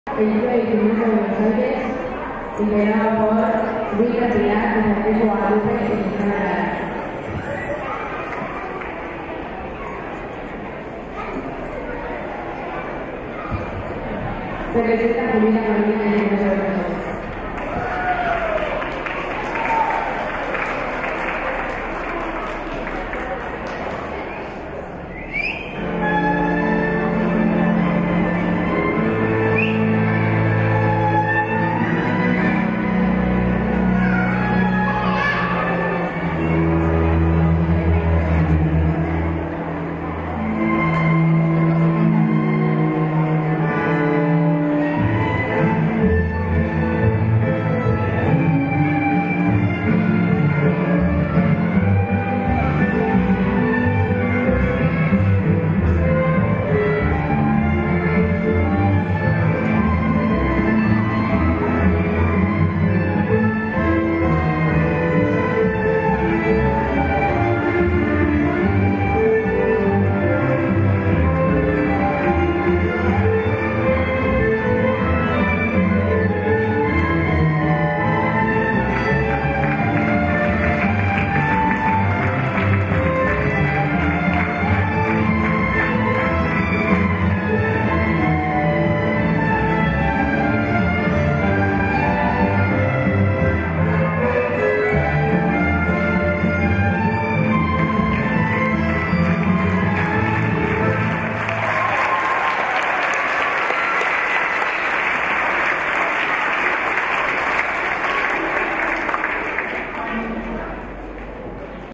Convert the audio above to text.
Vehículo de Distribución de Buenos Aires, integrado por Rita Pilar, José Antonio Guadalupe y Susana Lara. Se presenta Juliana Molina en el Museo de Buenos Aires.